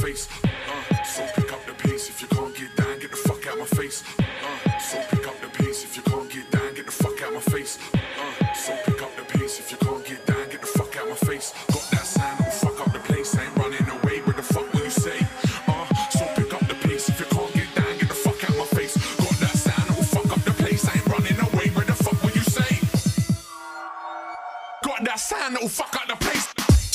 face. So pick up the pace. If you can't get down, get the fuck out my face. So pick up the pace. If you can't get down, get the fuck out my face. So pick up the pace. If you can't get down, get the fuck out my face. Got that sound that'll fuck up the place. I ain't running away. Where the fuck will you say? So pick up the pace. If you can't get down, get the fuck out my face. Got that sound that'll fuck up the place. I ain't running away. Where the fuck will you say? Got that sound that'll fuck up the place.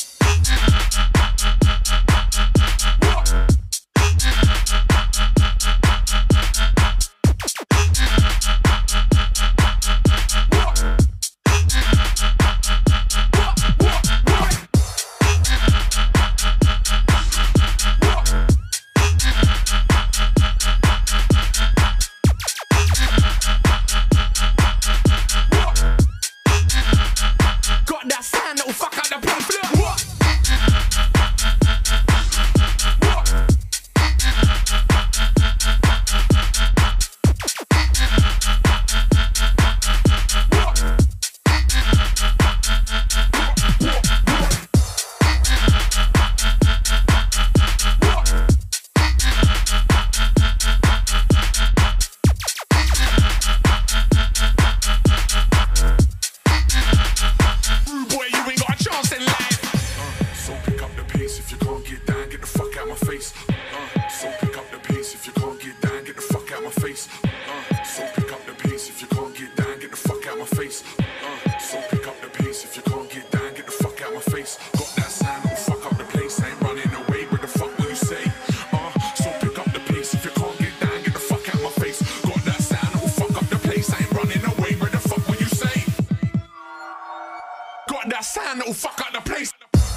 That sound that'll fuck up the place.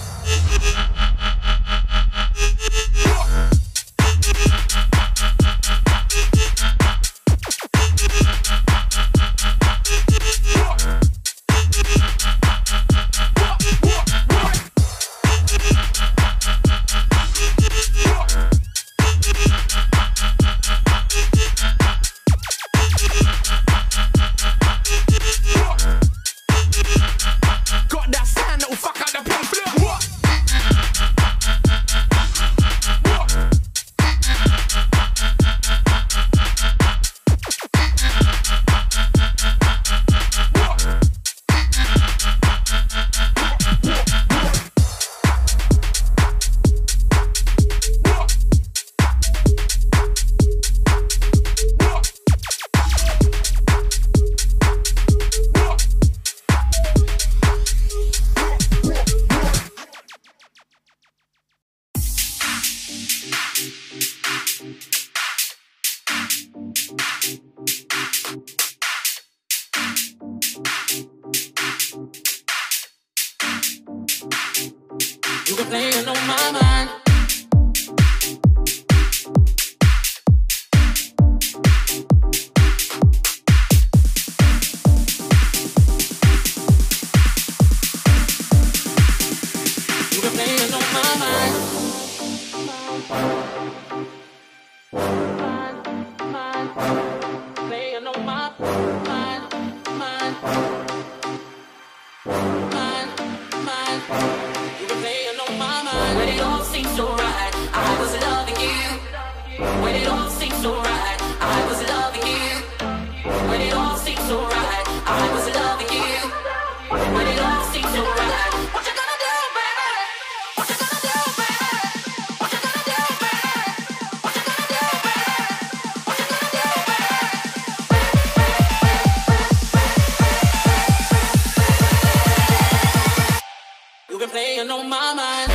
You were playing on my mind. You were playing on my mind. Playing on my mind. When it all seemed so right, I was loving you. When it all seemed so right, I was loving you. When it all seemed so right, I was loving you. When it all seemed so right, what you gonna do, baby? What you gonna do, baby? What you gonna do, baby? What you gonna do, baby? What you gonna do, baby? You've been playing on my mind.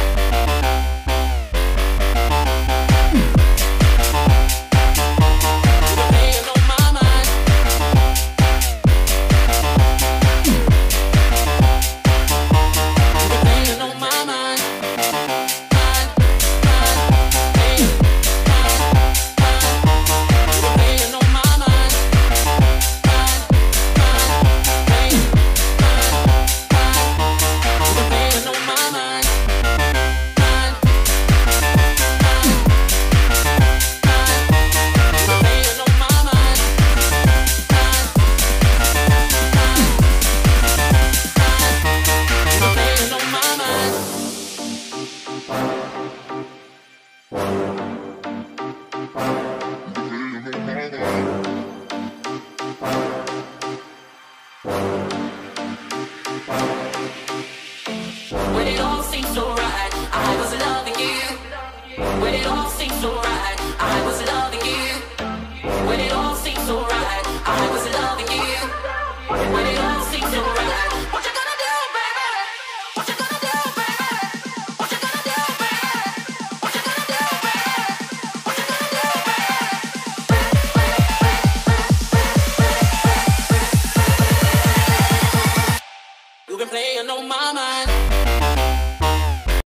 been playing on my mind.